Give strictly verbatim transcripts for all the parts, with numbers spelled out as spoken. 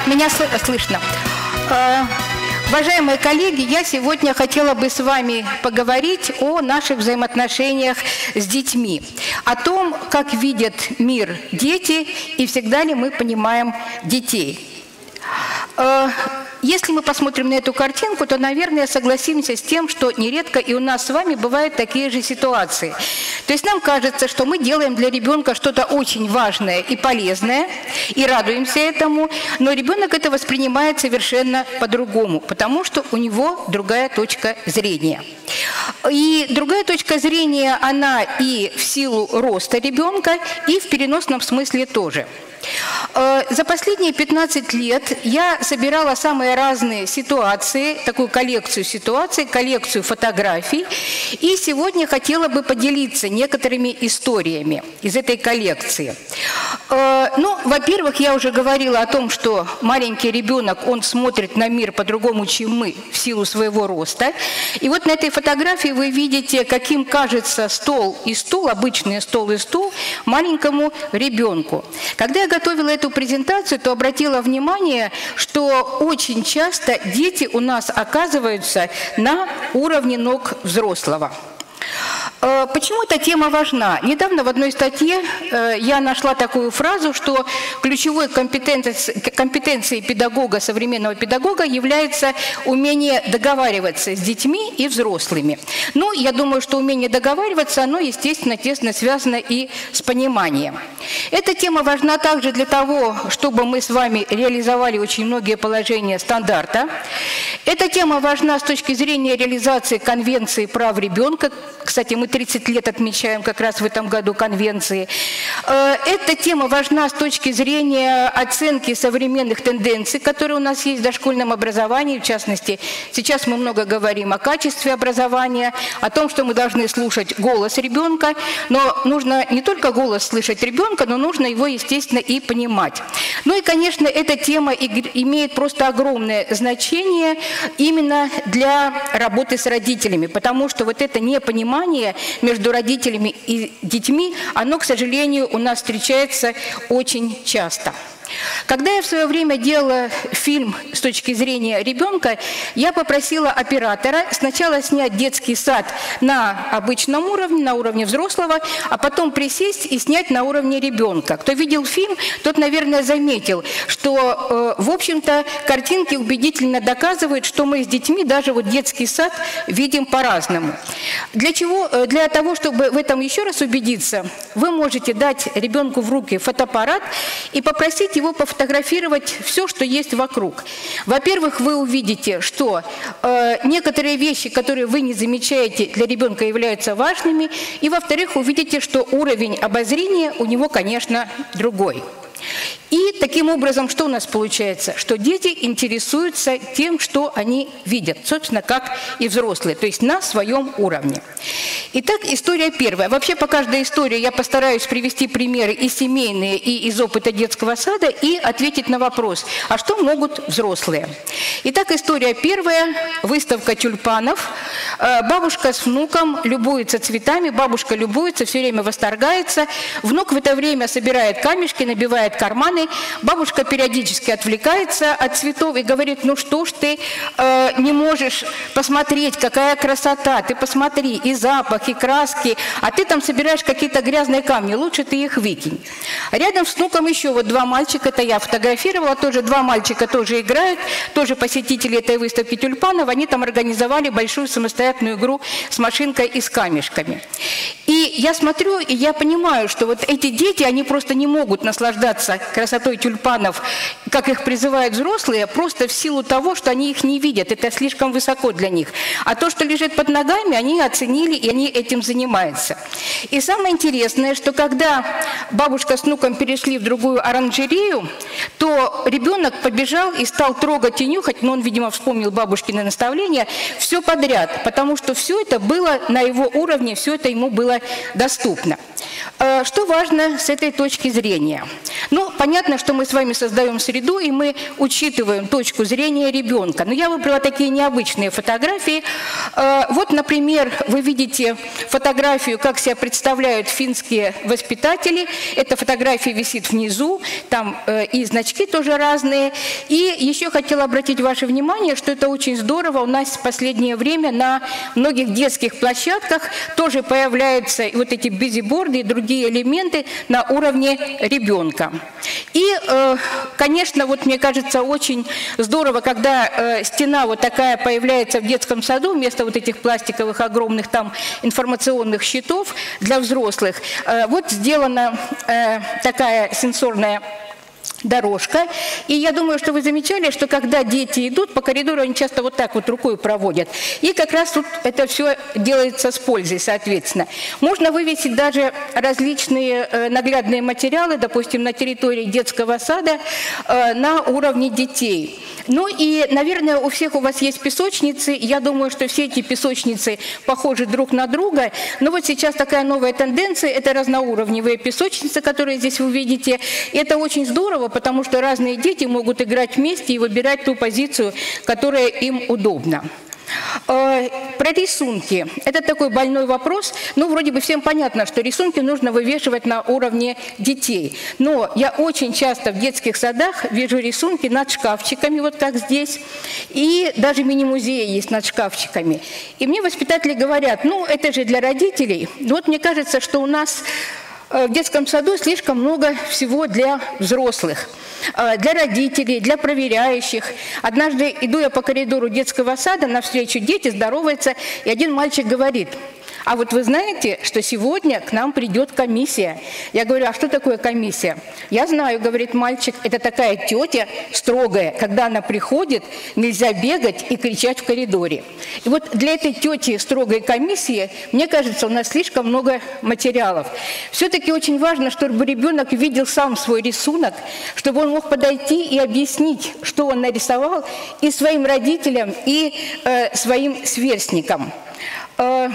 Меня слышно. Уважаемые коллеги, я сегодня хотела бы с вами поговорить о наших взаимоотношениях с детьми, о том, как видят мир дети и всегда ли мы понимаем детей. Если мы посмотрим на эту картинку, то, наверное, согласимся с тем, что нередко и у нас с вами бывают такие же ситуации. То есть нам кажется, что мы делаем для ребенка что-то очень важное и полезное, и радуемся этому, но ребенок это воспринимает совершенно по-другому, потому что у него другая точка зрения. И другая точка зрения, она и в силу роста ребенка, и в переносном смысле тоже. За последние пятнадцать лет я собирала самые разные ситуации, такую коллекцию ситуаций, коллекцию фотографий, и сегодня хотела бы поделиться некоторыми историями из этой коллекции. Ну, во-первых, я уже говорила о том, что маленький ребенок, он смотрит на мир по-другому, чем мы, в силу своего роста. И вот на этой фотографии вы видите, каким кажется стол и стул, обычный стол и стул, маленькому ребенку. Когда я готовила эту презентацию, то обратила внимание, что очень часто дети у нас оказываются на уровне ног взрослого. Почему эта тема важна? Недавно в одной статье я нашла такую фразу, что ключевой компетенцией, компетенцией педагога, современного педагога, является умение договариваться с детьми и взрослыми. Ну, я думаю, что умение договариваться, оно, естественно, тесно связано и с пониманием. Эта тема важна также для того, чтобы мы с вами реализовали очень многие положения стандарта. Эта тема важна с точки зрения реализации Конвенции прав ребенка. Кстати, мы тридцать лет отмечаем как раз в этом году Конвенции. Эта тема важна с точки зрения оценки современных тенденций, которые у нас есть в дошкольном образовании. В частности, сейчас мы много говорим о качестве образования, о том, что мы должны слушать голос ребенка. Но нужно не только голос слышать ребенка, но нужно его, естественно, и понимать. Ну и, конечно, эта тема имеет просто огромное значение именно для работы с родителями, потому что вот это непонимание между родителями и детьми, оно, к сожалению, у нас встречается очень часто. Когда я в свое время делала фильм с точки зрения ребенка, я попросила оператора сначала снять детский сад на обычном уровне, на уровне взрослого, а потом присесть и снять на уровне ребенка. Кто видел фильм, тот, наверное, заметил, что, в общем-то, картинки убедительно доказывают, что мы с детьми даже вот детский сад видим по-разному. Для чего? Для того, чтобы в этом еще раз убедиться, вы можете дать ребенку в руки фотоаппарат и попросить его пофотографировать все, что есть вокруг. Во-первых, вы увидите, что э, некоторые вещи, которые вы не замечаете, для ребенка являются важными, и, во-вторых, увидите, что уровень обозрения у него, конечно, другой. И таким образом, что у нас получается? Что дети интересуются тем, что они видят, собственно, как и взрослые, то есть на своем уровне. Итак, история первая. Вообще по каждой истории я постараюсь привести примеры и семейные, и из опыта детского сада, и ответить на вопрос, а что могут взрослые? Итак, история первая. Выставка тюльпанов. Бабушка с внуком любуется цветами, бабушка любуется, все время восторгается. Внук в это время собирает камешки, набивает карманы. Бабушка периодически отвлекается от цветов и говорит: ну что ж ты э, не можешь посмотреть, какая красота, ты посмотри, и запах, и краски, а ты там собираешь какие-то грязные камни, лучше ты их выкинь. Рядом с внуком еще вот два мальчика, это я фотографировала, тоже два мальчика тоже играют, тоже посетители этой выставки тюльпанов, они там организовали большую самостоятельную игру с машинкой и с камешками. И я смотрю, и я понимаю, что вот эти дети, они просто не могут наслаждаться красотой тюльпанов, как их призывают взрослые, просто в силу того, что они их не видят, это слишком высоко для них. А то, что лежит под ногами, они оценили, и они этим занимаются. И самое интересное, что когда бабушка с внуком перешли в другую оранжерею, то ребенок побежал и стал трогать и нюхать, но он, видимо, вспомнил бабушкины наставления, все подряд, потому что все это было на его уровне, все это ему было доступно. Что важно с этой точки зрения? Ну, понятно, что мы с вами создаем среду, и мы учитываем точку зрения ребенка. Но я выбрала такие необычные фотографии. Вот, например, вы видите фотографию, как себя представляют финские воспитатели. Эта фотография висит внизу, там и значки тоже разные. И еще хотела обратить ваше внимание, что это очень здорово. У нас в последнее время на многих детских площадках тоже появляются вот эти бизиборды и другие элементы на уровне ребенка. И, конечно, вот мне кажется, очень здорово, когда стена вот такая появляется в детском саду, вместо вот этих пластиковых огромных там информационных щитов для взрослых. Вот сделана такая сенсорная дорожка. И я думаю, что вы замечали, что когда дети идут по коридору, они часто вот так вот рукой проводят. И как раз тут это все делается с пользой, соответственно. Можно вывесить даже различные э, наглядные материалы, допустим, на территории детского сада э, на уровне детей. Ну и, наверное, у всех у вас есть песочницы. Я думаю, что все эти песочницы похожи друг на друга. Но вот сейчас такая новая тенденция – это разноуровневые песочницы, которые здесь вы видите. И это очень здорово, потому что разные дети могут играть вместе и выбирать ту позицию, которая им удобна. Про рисунки. Это такой больной вопрос. Ну, вроде бы всем понятно, что рисунки нужно вывешивать на уровне детей. Но я очень часто в детских садах вижу рисунки над шкафчиками, вот как здесь. И даже мини-музеи есть над шкафчиками. И мне воспитатели говорят, ну, это же для родителей. Вот мне кажется, что у нас в детском саду слишком много всего для взрослых, для родителей, для проверяющих. Однажды иду я по коридору детского сада, навстречу дети здороваются, и один мальчик говорит: а вот вы знаете, что сегодня к нам придет комиссия? Я говорю, а что такое комиссия? Я знаю, говорит мальчик, это такая тетя строгая. Когда она приходит, нельзя бегать и кричать в коридоре. И вот для этой тети строгой комиссии, мне кажется, у нас слишком много материалов. Все-таки очень важно, чтобы ребенок видел сам свой рисунок, чтобы он мог подойти и объяснить, что он нарисовал и своим родителям, и э, своим сверстникам. Э,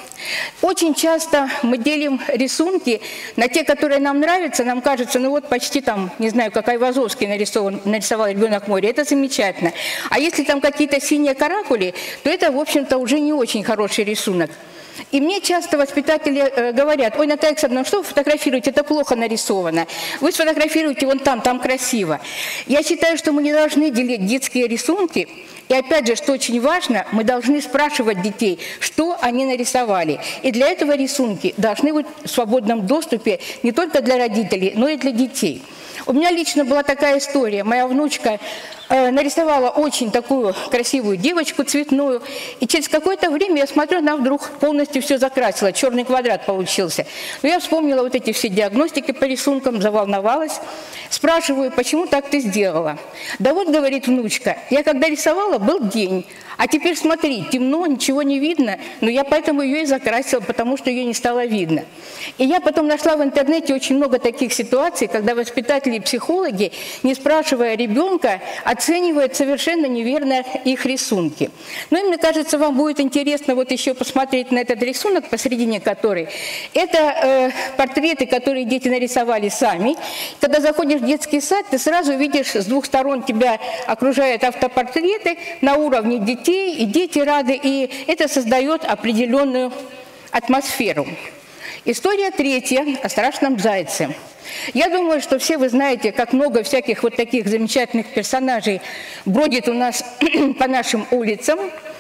Очень часто мы делим рисунки на те, которые нам нравятся. Нам кажется, ну вот почти там, не знаю, как Айвазовский нарисован, нарисовал «Ребенок моря», это замечательно. А если там какие-то синие каракули, то это, в общем-то, уже не очень хороший рисунок. И мне часто воспитатели э, говорят: ой, Наталья Александровна, что вы фотографируете, это плохо нарисовано. Вы сфотографируете вон там, там красиво. Я считаю, что мы не должны делить детские рисунки. И опять же, что очень важно, мы должны спрашивать детей, что они нарисовали. И для этого рисунки должны быть в свободном доступе не только для родителей, но и для детей. У меня лично была такая история. Моя внучка э, нарисовала очень такую красивую девочку цветную, и через какое-то время я смотрю, она вдруг полностью все закрасила, черный квадрат получился. Но я вспомнила вот эти все диагностики по рисункам, заволновалась. Спрашиваю, почему так ты сделала? Да вот, говорит внучка, я когда рисовала, был день, а теперь смотри, темно, ничего не видно, но я поэтому ее и закрасила, потому что ее не стало видно. И я потом нашла в интернете очень много таких ситуаций, когда воспитатели и психологи, не спрашивая ребенка, оценивают совершенно неверно их рисунки. Ну и мне кажется, вам будет интересно вот еще посмотреть на этот рисунок, посередине которой. Это э, портреты, которые дети нарисовали сами. Когда заходишь в детский сад, ты сразу видишь, с двух сторон тебя окружают автопортреты на уровне детей, и дети рады, и это создает определенную атмосферу. История третья о страшном зайце. Я думаю, что все вы знаете, как много всяких вот таких замечательных персонажей бродит у нас по нашим улицам.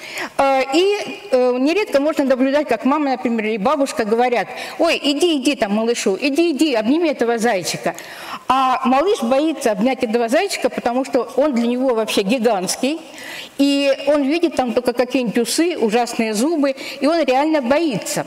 И нередко можно наблюдать, как мама, например, или бабушка говорят: ой, иди, иди там, малышу, иди, иди, обними этого зайчика. А малыш боится обнять этого зайчика, потому что он для него вообще гигантский, и он видит там только какие-нибудь усы, ужасные зубы, и он реально боится.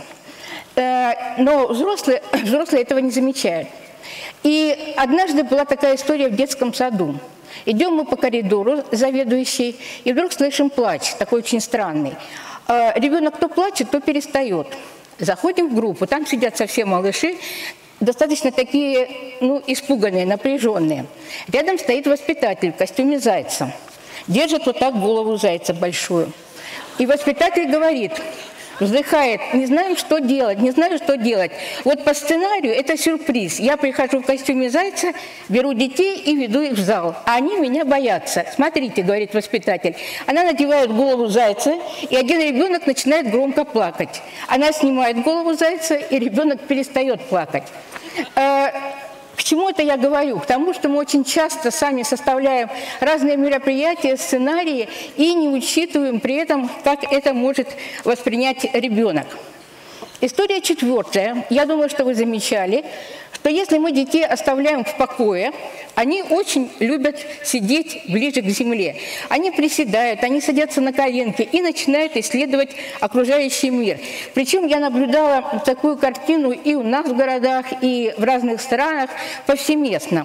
Но взрослые, взрослые этого не замечают. И однажды была такая история в детском саду. Идем мы по коридору, заведующий, и вдруг слышим плач, такой очень странный. Ребенок то плачет, то перестает. Заходим в группу, там сидят совсем малыши, достаточно такие, ну, испуганные, напряженные. Рядом стоит воспитатель в костюме зайца. Держит вот так голову зайца большую. И воспитатель говорит: вздыхает, не знаю, что делать, не знаю, что делать. Вот по сценарию это сюрприз. Я прихожу в костюме зайца, беру детей и веду их в зал. А они меня боятся. Смотрите, говорит воспитатель. Она надевает голову зайца, и один ребенок начинает громко плакать. Она снимает голову зайца, и ребенок перестает плакать. К чему это я говорю? К тому, что мы очень часто сами составляем разные мероприятия, сценарии и не учитываем при этом, как это может воспринять ребенок. История четвертая. Я думаю, что вы замечали, что если мы детей оставляем в покое, они очень любят сидеть ближе к земле. Они приседают, они садятся на коленки и начинают исследовать окружающий мир. Причем я наблюдала такую картину и у нас в городах, и в разных странах повсеместно.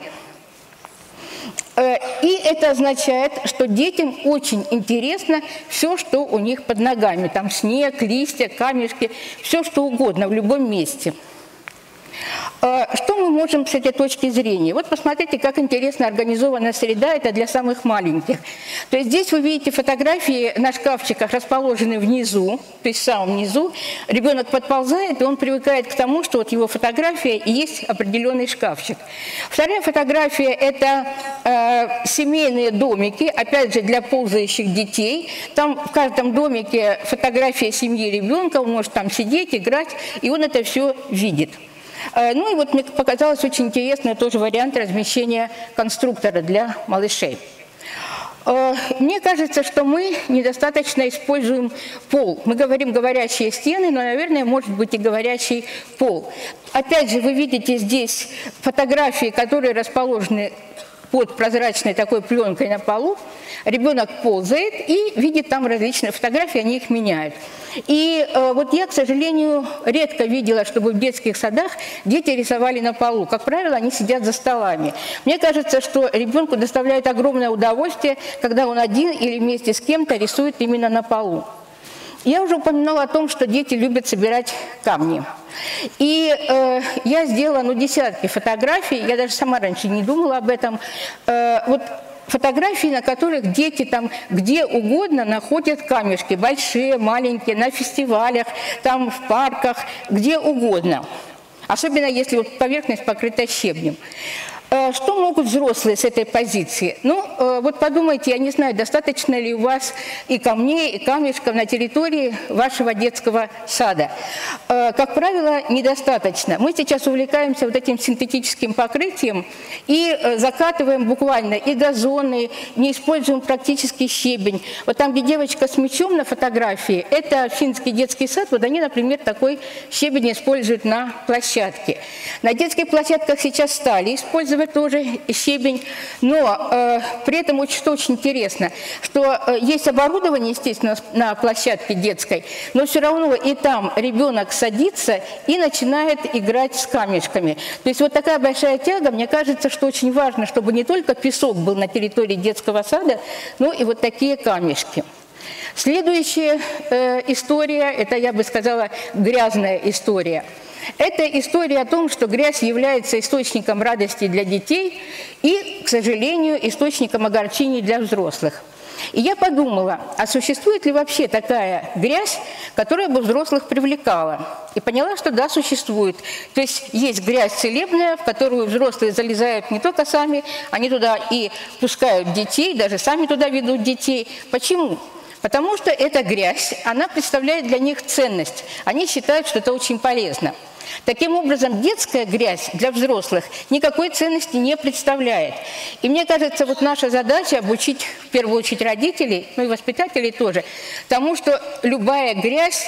И это означает, что детям очень интересно все, что у них под ногами. Там снег, листья, камешки, все что угодно в любом месте. Что мы можем с этой точки зрения? Вот посмотрите, как интересно организована среда, это для самых маленьких. То есть здесь вы видите фотографии на шкафчиках, расположенные внизу, то есть в самом низу. Ребенок подползает, и он привыкает к тому, что вот его фотография и есть определенный шкафчик. Вторая фотография – это э, семейные домики, опять же, для ползающих детей. Там в каждом домике фотография семьи ребенка, он может там сидеть, играть, и он это все видит. Ну и вот мне показалось очень интересный тоже вариант размещения конструктора для малышей. Мне кажется, что мы недостаточно используем пол. Мы говорим «говорящие стены», но, наверное, может быть и «говорящий пол». Опять же, вы видите здесь фотографии, которые расположены под прозрачной такой пленкой на полу. Ребенок ползает и видит там различные фотографии, они их меняют. И э, вот я, к сожалению, редко видела, чтобы в детских садах дети рисовали на полу. Как правило, они сидят за столами. Мне кажется, что ребенку доставляет огромное удовольствие, когда он один или вместе с кем-то рисует именно на полу. Я уже упоминала о том, что дети любят собирать камни. И э, я сделала ну, десятки фотографий, я даже сама раньше не думала об этом. Э, вот фотографии, на которых дети там где угодно находят камешки, большие, маленькие, на фестивалях, там в парках, где угодно. Особенно если вот поверхность покрыта щебнем. Что могут взрослые с этой позиции? Ну, вот подумайте, я не знаю, достаточно ли у вас и камней, и камешков на территории вашего детского сада. Как правило, недостаточно. Мы сейчас увлекаемся вот этим синтетическим покрытием и закатываем буквально и газоны, не используем практически щебень. Вот там, где девочка с мячом на фотографии, это финский детский сад, вот они, например, такой щебень используют на площадке. На детских площадках сейчас стали использовать тоже щебень, но э, при этом очень, что очень интересно, что э, есть оборудование, естественно, на площадке детской, но все равно и там ребенок садится и начинает играть с камешками. То есть вот такая большая тяга, мне кажется, что очень важно, чтобы не только песок был на территории детского сада, но и вот такие камешки. Следующая э, история, это, я бы сказала, грязная история. Это история о том, что грязь является источником радости для детей и, к сожалению, источником огорчений для взрослых. И я подумала, а существует ли вообще такая грязь, которая бы взрослых привлекала? И поняла, что да, существует. То есть есть грязь целебная, в которую взрослые залезают не только сами, они туда и пускают детей, даже сами туда ведут детей. Почему? Потому что эта грязь, она представляет для них ценность. Они считают, что это очень полезно. Таким образом, детская грязь для взрослых никакой ценности не представляет. И мне кажется, вот наша задача обучить, в первую очередь, родителей, ну и воспитателей тоже, тому, что любая грязь,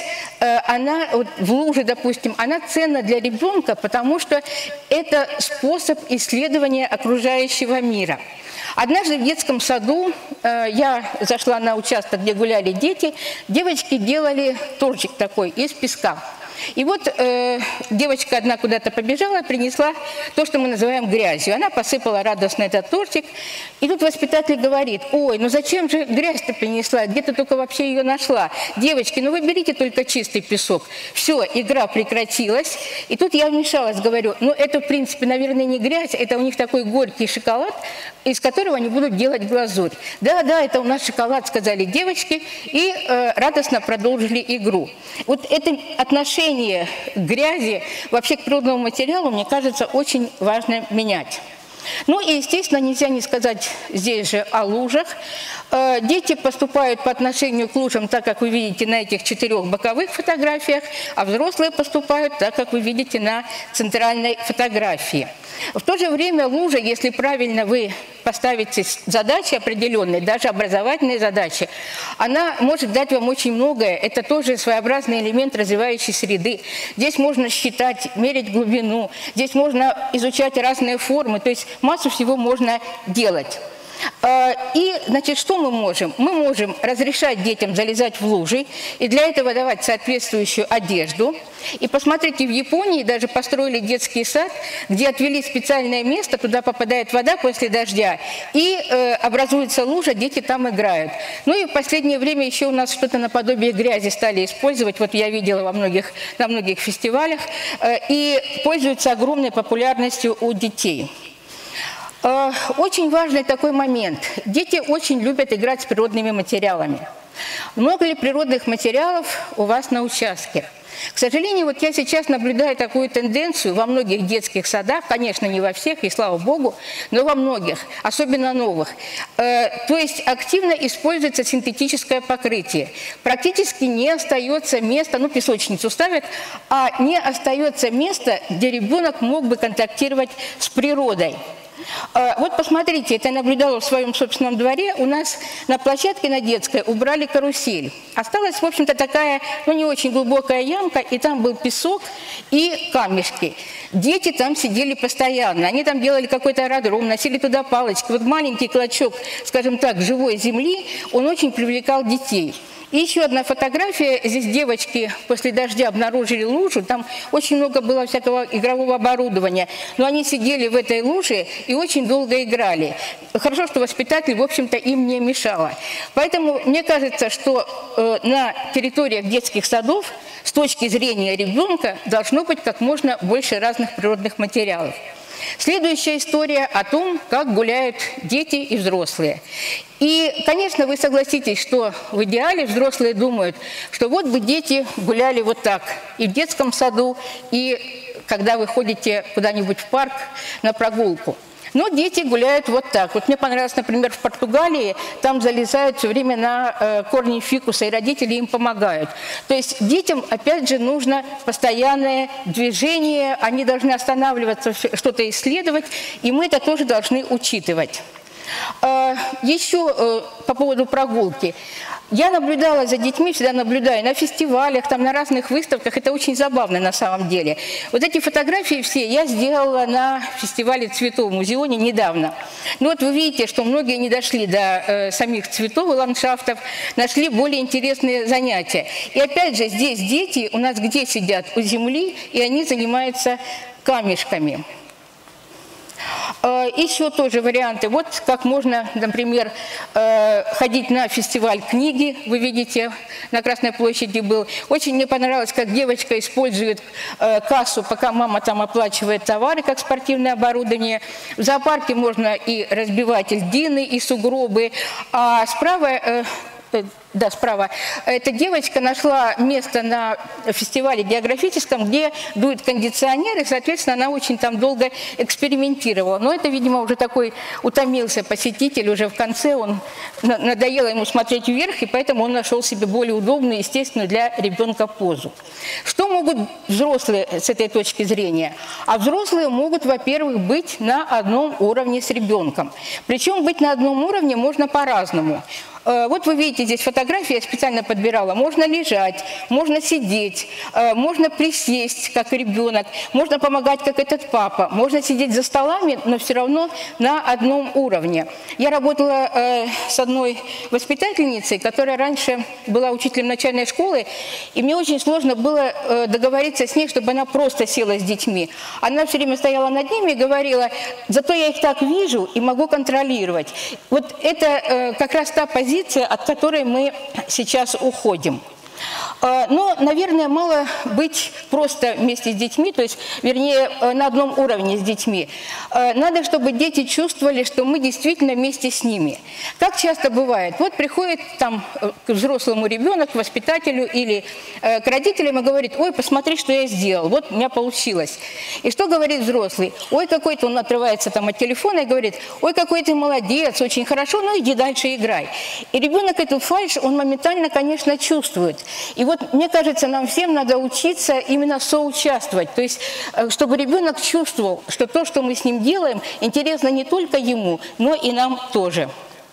она вот в луже, допустим, она ценна для ребенка, потому что это способ исследования окружающего мира. Однажды в детском саду э, я зашла на участок, где гуляли дети, девочки делали торчик такой из песка. И вот э, девочка одна куда-то побежала, принесла то, что мы называем грязью. Она посыпала радостно этот тортик. И тут воспитатель говорит: ой, ну зачем же грязь-то принесла? Где ты только вообще ее нашла? Девочки, ну вы берите только чистый песок. Все, игра прекратилась. И тут я вмешалась, говорю: ну это, в принципе, наверное, не грязь, это у них такой горький шоколад, из которого они будут делать глазурь. Да, да, это у нас шоколад, сказали девочки, и э, радостно продолжили игру. Вот это отношение к грязи, вообще к природному материалу, мне кажется, очень важно менять. Ну и, естественно, нельзя не сказать здесь же о лужах. Дети поступают по отношению к лужам так, как вы видите на этих четырех боковых фотографиях, а взрослые поступают так, как вы видите на центральной фотографии. В то же время лужа, если правильно вы поставите задачи определенные, даже образовательные задачи, она может дать вам очень многое. Это тоже своеобразный элемент развивающей среды. Здесь можно считать, мерить глубину, здесь можно изучать разные формы, то есть массу всего можно делать. И, значит, что мы можем? Мы можем разрешать детям залезать в лужи и для этого давать соответствующую одежду. И посмотрите, в Японии даже построили детский сад, где отвели специальное место, туда попадает вода после дождя, и э, образуется лужа, дети там играют. Ну и в последнее время еще у нас что-то наподобие грязи стали использовать, вот я видела во многих, на многих фестивалях, э, и пользуются огромной популярностью у детей. Очень важный такой момент. Дети очень любят играть с природными материалами. Много ли природных материалов у вас на участке? К сожалению, вот я сейчас наблюдаю такую тенденцию во многих детских садах, конечно, не во всех, и слава богу, но во многих, особенно новых. То есть активно используется синтетическое покрытие. Практически не остается места, ну, песочницу ставят, а не остается места, где ребенок мог бы контактировать с природой. Вот посмотрите, это я наблюдала в своем собственном дворе. У нас на площадке на детской убрали карусель. Осталась, в общем-то, такая, ну, не очень глубокая ямка, и там был песок и камешки. Дети там сидели постоянно. Они там делали какой-то аэродром, носили туда палочки. Вот маленький клочок, скажем так, живой земли, он очень привлекал детей. И еще одна фотография. Здесь девочки после дождя обнаружили лужу. Там очень много было всякого игрового оборудования. Но они сидели в этой луже и очень долго играли. Хорошо, что воспитатель, в общем-то, им не мешала. Поэтому мне кажется, что э, на территориях детских садов с точки зрения ребенка должно быть как можно больше разных природных материалов. Следующая история о том, как гуляют дети и взрослые. И, конечно, вы согласитесь, что в идеале взрослые думают, что вот бы дети гуляли вот так и в детском саду, и когда вы ходите куда-нибудь в парк на прогулку. Но дети гуляют вот так. Вот мне понравилось, например, в Португалии, там залезают все время на э, корни фикуса, и родители им помогают. То есть детям, опять же, нужно постоянное движение, они должны останавливаться, что-то исследовать, и мы это тоже должны учитывать. Э, еще э, по поводу прогулки. Я наблюдала за детьми, всегда наблюдаю на фестивалях, там, на разных выставках. Это очень забавно на самом деле. Вот эти фотографии все я сделала на фестивале цветов в Музеоне недавно. Ну вот вы видите, что многие не дошли до э, самих цветов и ландшафтов, нашли более интересные занятия. И опять же, здесь дети у нас где сидят? У земли, и они занимаются камешками. Еще тоже варианты. Вот как можно, например, ходить на фестиваль книги. Вы видите, на Красной площади был. Очень мне понравилось, как девочка использует кассу, пока мама там оплачивает товары, как спортивное оборудование. В зоопарке можно и разбивать льдины, и сугробы. А справа... Да, справа. Эта девочка нашла место на фестивале географическом, где дует кондиционер, и, соответственно, она очень там долго экспериментировала. Но это, видимо, уже такой утомился посетитель, уже в конце он надоело ему смотреть вверх, и поэтому он нашел себе более удобную, естественную для ребенка позу. Что могут взрослые с этой точки зрения? А взрослые могут, во-первых, быть на одном уровне с ребенком. Причем быть на одном уровне можно по-разному. Вот вы видите здесь фотографию фотографии я специально подбирала. Можно лежать, можно сидеть, можно присесть, как ребенок, можно помогать, как этот папа, можно сидеть за столами, но все равно на одном уровне. Я работала э, с одной воспитательницей, которая раньше была учителем начальной школы, и мне очень сложно было э, договориться с ней, чтобы она просто села с детьми. Она все время стояла над ними и говорила: зато я их так вижу и могу контролировать. Вот это э, как раз та позиция, от которой мы сейчас уходим. Но, наверное, мало быть просто вместе с детьми, то есть, вернее, на одном уровне с детьми. Надо, чтобы дети чувствовали, что мы действительно вместе с ними. Как часто бывает, вот приходит там к взрослому ребенок, к воспитателю или к родителям и говорит: ой, посмотри, что я сделал, вот у меня получилось. И что говорит взрослый? Ой, какой ты, он отрывается там от телефона и говорит: ой, какой ты молодец, очень хорошо, ну иди дальше играй. И ребенок эту фальшь, он моментально, конечно, чувствует. И вот, мне кажется, нам всем надо учиться именно соучаствовать, то есть, чтобы ребенок чувствовал, что то, что мы с ним делаем, интересно не только ему, но и нам тоже.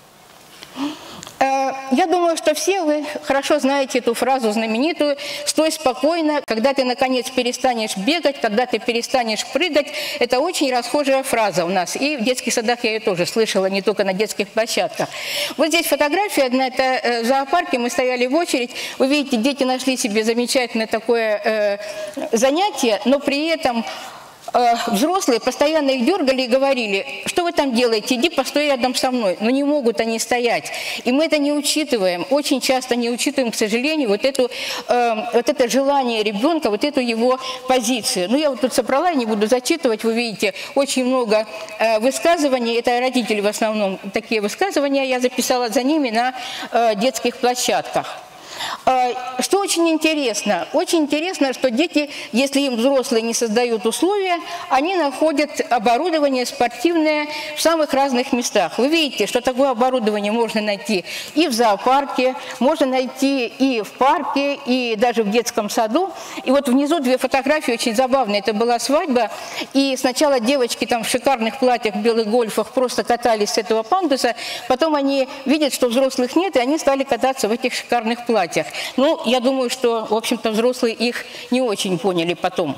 Я думаю, что все вы хорошо знаете эту фразу знаменитую: «Стой спокойно, когда ты, наконец, перестанешь бегать, когда ты перестанешь прыгать». Это очень расхожая фраза у нас, и в детских садах я ее тоже слышала, не только на детских площадках. Вот здесь фотография одна, это в зоопарке, мы стояли в очередь, вы видите, дети нашли себе замечательное такое э, занятие, но при этом взрослые постоянно их дергали и говорили: что вы там делаете, иди постой рядом со мной. Но не могут они стоять. И мы это не учитываем, очень часто не учитываем, к сожалению, вот, эту, э, вот это желание ребенка, вот эту его позицию. Ну, я вот тут собрала, не буду зачитывать, вы видите, очень много э, высказываний, это родители в основном такие высказывания, я записала за ними на э, детских площадках. Что очень интересно? Очень интересно, что дети, если им взрослые не создают условия, они находят оборудование спортивное в самых разных местах. Вы видите, что такое оборудование можно найти и в зоопарке, можно найти и в парке, и даже в детском саду. И вот внизу две фотографии очень забавные. Это была свадьба, и сначала девочки там в шикарных платьях, в белых гольфах просто катались с этого пандуса, потом они видят, что взрослых нет, и они стали кататься в этих шикарных платьях. Ну, я думаю, что, в общем-то, взрослые их не очень поняли потом.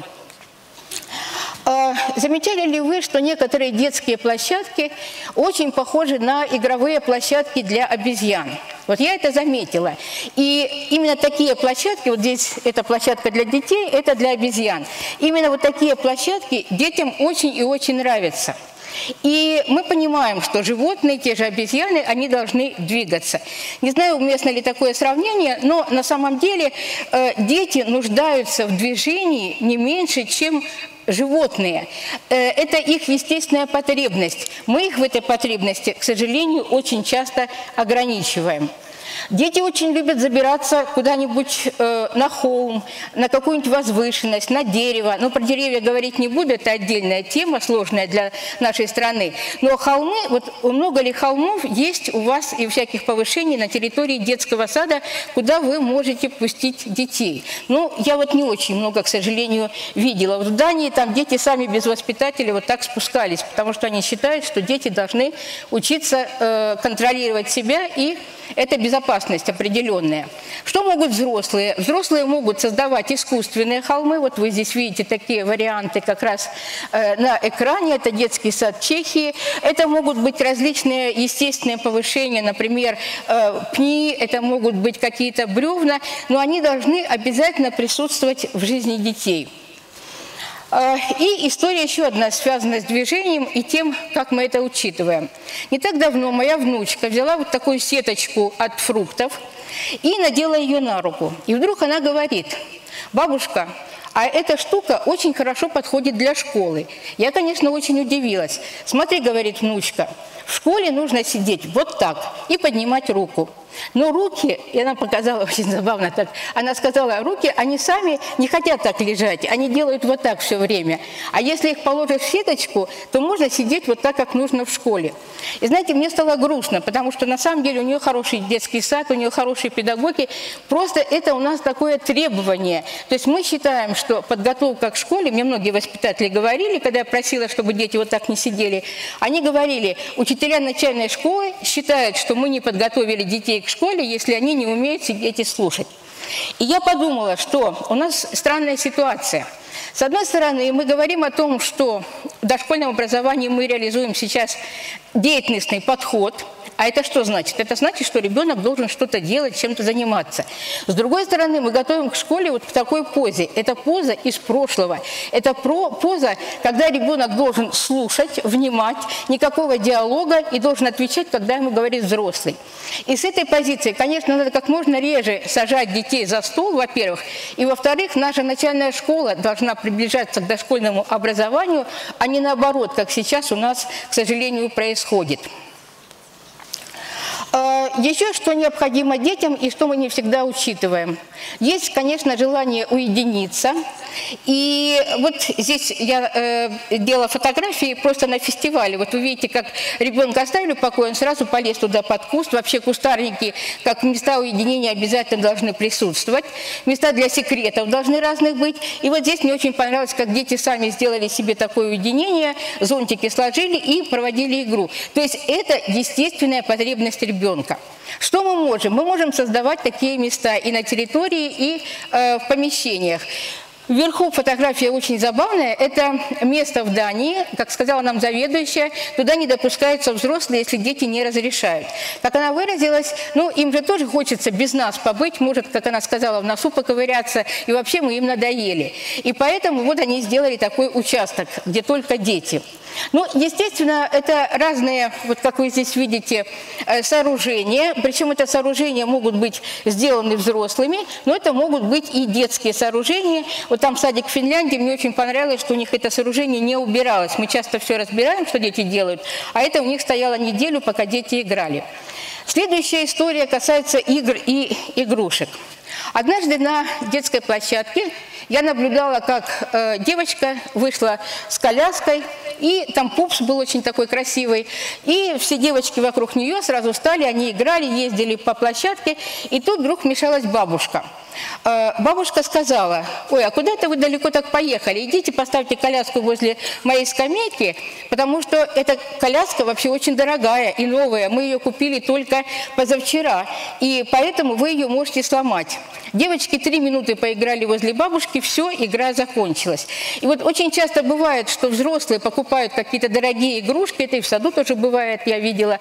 Замечали ли вы, что некоторые детские площадки очень похожи на игровые площадки для обезьян? Вот я это заметила. И именно такие площадки, вот здесь эта площадка для детей, это для обезьян. Именно вот такие площадки детям очень и очень нравятся. И мы понимаем, что животные, те же обезьяны, они должны двигаться. Не знаю, уместно ли такое сравнение, но на самом деле э, дети нуждаются в движении не меньше, чем животные. Э, это их естественная потребность. Мы их в этой потребности, к сожалению, очень часто ограничиваем. Дети очень любят забираться куда-нибудь э, на холм, на какую-нибудь возвышенность, на дерево. Но про деревья говорить не буду, это отдельная тема, сложная для нашей страны. Но холмы, вот много ли холмов есть у вас и всяких повышений на территории детского сада, куда вы можете пустить детей? Ну, я вот не очень много, к сожалению, видела. В Дании там дети сами без воспитателя вот так спускались, потому что они считают, что дети должны учиться э, контролировать себя, и это безопасность определенная. Что могут взрослые? Взрослые могут создавать искусственные холмы. Вот вы здесь видите такие варианты как раз э, на экране. Это детский сад Чехии. Это могут быть различные естественные повышения, например, э, пни, это могут быть какие-то бревна, но они должны обязательно присутствовать в жизни детей. И история еще одна связана с движением и тем, как мы это учитываем. Не так давно моя внучка взяла вот такую сеточку от фруктов и надела ее на руку. И вдруг она говорит: бабушка, а эта штука очень хорошо подходит для школы. Я, конечно, очень удивилась. Смотри, говорит внучка, в школе нужно сидеть вот так и поднимать руку. Но руки, и она показала очень забавно так, она сказала, руки, они сами не хотят так лежать, они делают вот так все время. А если их положить в сеточку, то можно сидеть вот так, как нужно в школе. И знаете, мне стало грустно, потому что на самом деле у нее хороший детский сад, у нее хорошие педагоги, просто это у нас такое требование. То есть мы считаем, что подготовка к школе, мне многие воспитатели говорили, когда я просила, чтобы дети вот так не сидели, они говорили, учителя учителя начальной школы считают, что мы не подготовили детей к школе, если они не умеют сидеть и слушать. И я подумала, что у нас странная ситуация. С одной стороны, мы говорим о том, что в дошкольном образовании мы реализуем сейчас деятельностный подход. А это что значит? Это значит, что ребенок должен что-то делать, чем-то заниматься. С другой стороны, мы готовим к школе вот в такой позе. Это поза из прошлого. Это про поза, когда ребенок должен слушать, внимать, никакого диалога и должен отвечать, когда ему говорит взрослый. И с этой позиции, конечно, надо как можно реже сажать детей за стол, во-первых. И, во-вторых, наша начальная школа должна приближаться к дошкольному образованию, а не наоборот, как сейчас у нас, к сожалению, происходит. Еще что необходимо детям и что мы не всегда учитываем. Есть, конечно, желание уединиться. И вот здесь я э, делала фотографии просто на фестивале. Вот вы видите, как ребенка оставили в покое, он сразу полез туда под куст. Вообще кустарники, как места уединения, обязательно должны присутствовать. Места для секретов должны разных быть. И вот здесь мне очень понравилось, как дети сами сделали себе такое уединение, зонтики сложили и проводили игру. То есть это естественная потребность ребенка. Что мы можем? Мы можем создавать такие места и на территории, и э, в помещениях. Вверху фотография очень забавная. Это место в Дании, как сказала нам заведующая, туда не допускаются взрослые, если дети не разрешают. Как она выразилась, ну, им же тоже хочется без нас побыть, может, как она сказала, в носу поковыряться, и вообще мы им надоели. И поэтому вот они сделали такой участок, где только дети. Ну, естественно, это разные, вот как вы здесь видите, сооружения. Причем это сооружения могут быть сделаны взрослыми, но это могут быть и детские сооружения. Вот там садик в Финляндии, мне очень понравилось, что у них это сооружение не убиралось. Мы часто все разбираем, что дети делают, а это у них стояло неделю, пока дети играли. Следующая история касается игр и игрушек. Однажды на детской площадке я наблюдала, как э, девочка вышла с коляской, и там пупс был очень такой красивый, и все девочки вокруг нее сразу встали, они играли, ездили по площадке, и тут вдруг вмешалась бабушка. Э, бабушка сказала: ой, а куда это вы далеко так поехали? Идите, поставьте коляску возле моей скамейки, потому что эта коляска вообще очень дорогая и новая, мы ее купили только позавчера, и поэтому вы ее можете сломать. Девочки три минуты поиграли возле бабушки, все, игра закончилась. И вот очень часто бывает, что взрослые покупают какие-то дорогие игрушки, это и в саду тоже бывает, я видела,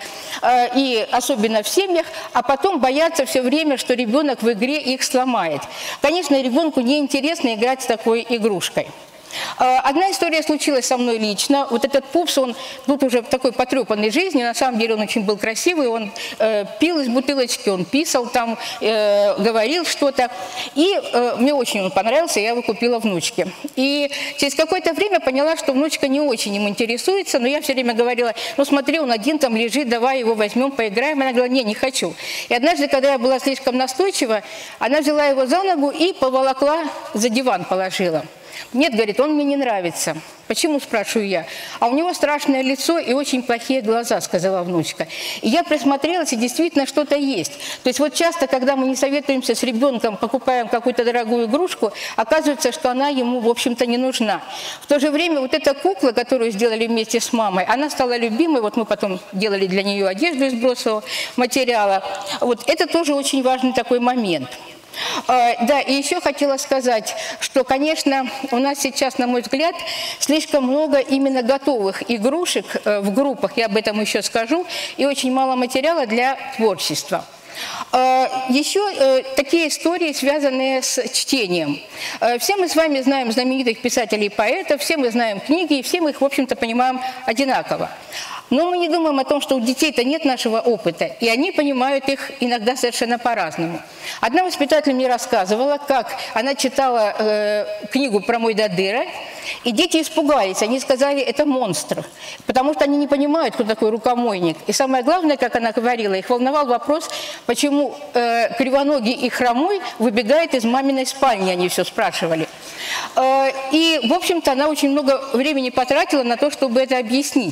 и особенно в семьях, а потом боятся все время, что ребенок в игре их сломает. Конечно, ребенку неинтересно играть с такой игрушкой. Одна история случилась со мной лично. Вот этот пупс, он тут уже в такой потрепанной жизни, на самом деле он очень был красивый, он э, пил из бутылочки, он писал там, э, говорил что-то. И э, мне очень он понравился, я его купила внучке. И через какое-то время поняла, что внучка не очень им интересуется, но я все время говорила: ну смотри, он один там лежит, давай его возьмем, поиграем. Она говорила: не, не хочу. И однажды, когда я была слишком настойчива, она взяла его за ногу и поволокла, за диван положила. Нет, говорит, он мне не нравится. Почему, спрашиваю я? А у него страшное лицо и очень плохие глаза, сказала внучка. И я присмотрелась, и действительно что-то есть. То есть вот часто, когда мы не советуемся с ребенком, покупаем какую-то дорогую игрушку, оказывается, что она ему, в общем-то, не нужна. В то же время вот эта кукла, которую сделали вместе с мамой, она стала любимой. Вот мы потом делали для нее одежду из бросового материала. Вот это тоже очень важный такой момент. Да, и еще хотела сказать, что, конечно, у нас сейчас, на мой взгляд, слишком много именно готовых игрушек в группах, я об этом еще скажу, и очень мало материала для творчества. Еще такие истории, связанные с чтением. Все мы с вами знаем знаменитых писателей и поэтов, все мы знаем книги, и все мы их, в общем-то, понимаем одинаково. Но мы не думаем о том, что у детей-то нет нашего опыта, и они понимают их иногда совершенно по-разному. Одна воспитатель мне рассказывала, как она читала э, книгу про Мойдодыра, и дети испугались, они сказали: это монстр, потому что они не понимают, кто такой рукомойник. И самое главное, как она говорила, их волновал вопрос, почему э, кривоногий и хромой выбегает из маминой спальни, они все спрашивали. Э, и, в общем-то, она очень много времени потратила на то, чтобы это объяснить.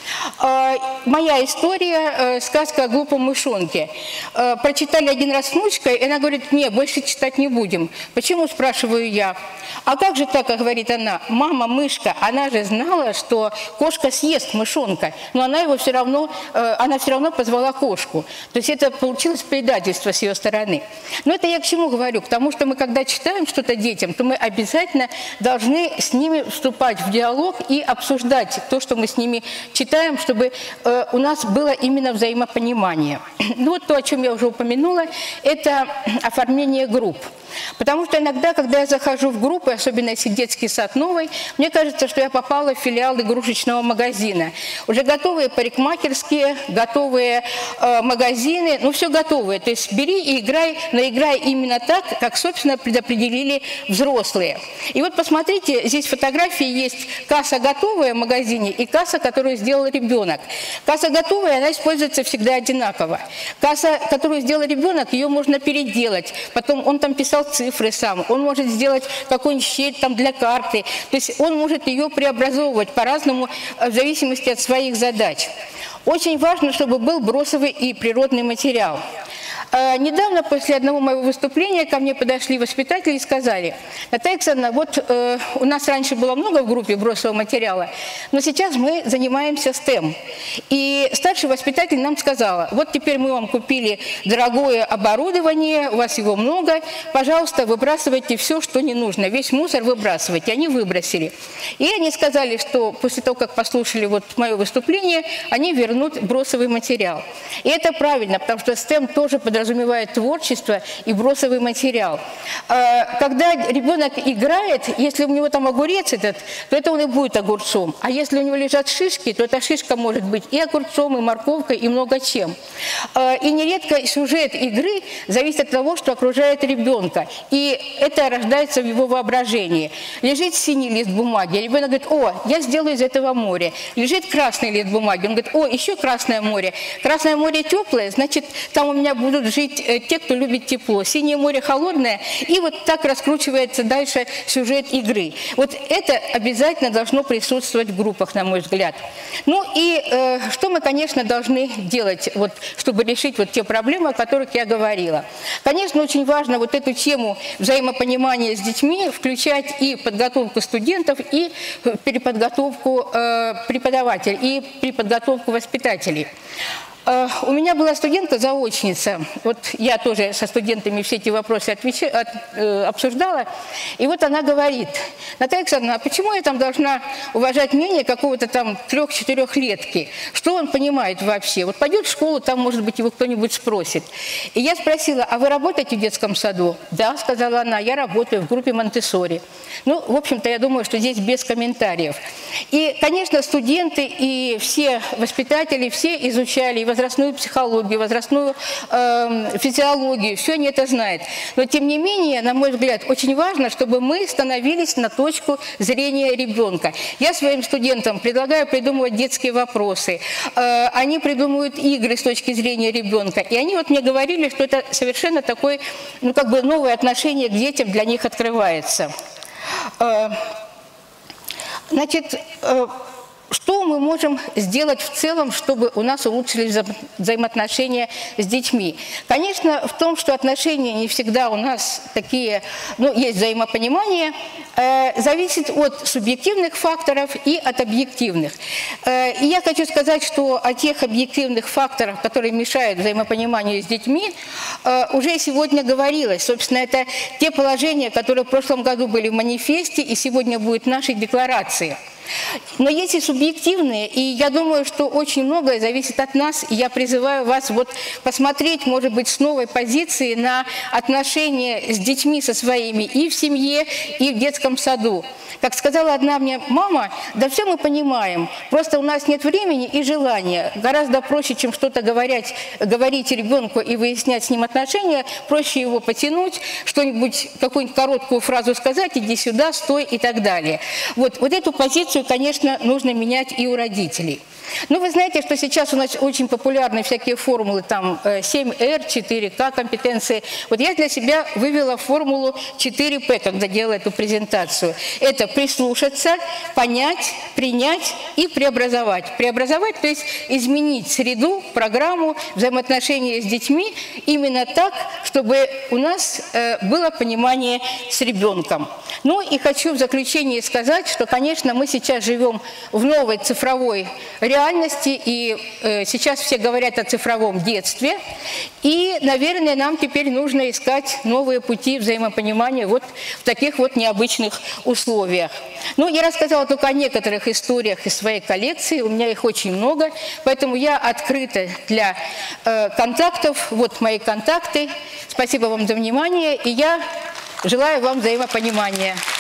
Моя история, сказка о глупом мышонке. Прочитали один раз с внучкой, и она говорит: не, больше читать не будем. Почему, спрашиваю я. А как же так, говорит она, мама мышка, она же знала, что кошка съест мышонка, но она его все равно, она все равно позвала кошку. То есть это получилось предательство с ее стороны. Но это я к чему говорю? К тому, что мы, когда читаем что-то детям, то мы обязательно должны с ними вступать в диалог и обсуждать то, что мы с ними читаем, чтобы э, у нас было именно взаимопонимание. Ну, вот то, о чем я уже упомянула, это оформление групп. Потому что иногда, когда я захожу в группы, особенно если детский сад новый, мне кажется, что я попала в филиал игрушечного магазина. Уже готовые парикмахерские, готовые э, магазины, ну все готовое. То есть бери и играй, но играй именно так, как, собственно, предопределили взрослые. И вот посмотрите, здесь фотографии есть касса готовая в магазине и касса, которую сделал ребенок. Касса готовая, она используется всегда одинаково. Касса, которую сделал ребенок, ее можно переделать. Потом он там писал цифры сам, он может сделать какой-нибудь щель там для карты, то есть он может ее преобразовывать по-разному в зависимости от своих задач. Очень важно, чтобы был бросовый и природный материал. Недавно, после одного моего выступления, ко мне подошли воспитатели и сказали: Наталья Александровна, вот э, у нас раньше было много в группе бросового материала, но сейчас мы занимаемся стэм. И старший воспитатель нам сказала: вот теперь мы вам купили дорогое оборудование, у вас его много, пожалуйста, выбрасывайте все, что не нужно, весь мусор выбрасывайте. Они выбросили. И они сказали, что после того, как послушали вот мое выступление, они вернут бросовый материал. И это правильно, потому что стэм тоже подразумевает подразумевает творчество и бросовый материал. Когда ребенок играет, если у него там огурец этот, то это он и будет огурцом. А если у него лежат шишки, то эта шишка может быть и огурцом, и морковкой, и много чем. И нередко сюжет игры зависит от того, что окружает ребенка. И это рождается в его воображении. Лежит синий лист бумаги, ребенок говорит: о, я сделаю из этого море. Лежит красный лист бумаги, он говорит: о, еще Красное море. Красное море теплое, значит, там у меня будут жить те, кто любит тепло. Синее море холодное. И вот так раскручивается дальше сюжет игры. Вот это обязательно должно присутствовать в группах, на мой взгляд. Ну и э, что мы, конечно, должны делать, вот, чтобы решить вот те проблемы, о которых я говорила. Конечно, очень важно вот эту тему взаимопонимания с детьми включать и подготовку студентов, и переподготовку э, преподавателей, и переподготовку воспитателей. У меня была студентка-заочница, вот я тоже со студентами все эти вопросы отвеч... от, э, обсуждала, и вот она говорит: Наталья Александровна, а почему я там должна уважать мнение какого-то там трех-четырехлетки? Что он понимает вообще? Вот пойдет в школу, там, может быть, его кто-нибудь спросит. И я спросила: а вы работаете в детском саду? Да, сказала она, я работаю в группе Монтессори. Ну, в общем-то, я думаю, что здесь без комментариев. И, конечно, студенты и все воспитатели, все изучали и возрастную психологию, возрастную э, физиологию, все они это знают. Но, тем не менее, на мой взгляд, очень важно, чтобы мы становились на точку зрения ребенка. Я своим студентам предлагаю придумывать детские вопросы, э, они придумывают игры с точки зрения ребенка, и они вот мне говорили, что это совершенно такое, ну, как бы новое отношение к детям для них открывается. Э, значит, э, что мы можем сделать в целом, чтобы у нас улучшились вза взаимоотношения с детьми? Конечно, в том, что отношения не всегда у нас такие, ну, есть взаимопонимание, э, зависит от субъективных факторов и от объективных. Э, и я хочу сказать, что о тех объективных факторах, которые мешают взаимопониманию с детьми, э, уже сегодня говорилось. Собственно, это те положения, которые в прошлом году были в манифесте и сегодня будут в нашей декларации. Но есть и субъективные, и я думаю, что очень многое зависит от нас, и я призываю вас вот посмотреть, может быть, с новой позиции на отношения с детьми со своими и в семье, и в детском саду. Как сказала одна мне мама: да все мы понимаем, просто у нас нет времени и желания. Гораздо проще, чем что-то говорить, говорить ребенку и выяснять с ним отношения, проще его потянуть, что-нибудь, какую-нибудь короткую фразу сказать: иди сюда, стой и так далее. Вот, вот эту позицию, конечно, нужно менять и у родителей. Ну, вы знаете, что сейчас у нас очень популярны всякие формулы, там, семь эр, четыре ка компетенции. Вот я для себя вывела формулу четыре пэ, когда делала эту презентацию. Это прислушаться, понять, принять и преобразовать. Преобразовать, то есть изменить среду, программу, взаимоотношения с детьми именно так, чтобы у нас э, было понимание с ребенком. Ну и хочу в заключение сказать, что, конечно, мы сейчас живем в новой цифровой реальности, и э, сейчас все говорят о цифровом детстве, и, наверное, нам теперь нужно искать новые пути взаимопонимания вот в таких вот необычных условиях. Ну, я рассказала только о некоторых историях из своей коллекции, у меня их очень много, поэтому я открыта для э, контактов. Вот мои контакты. Спасибо вам за внимание, и я желаю вам взаимопонимания.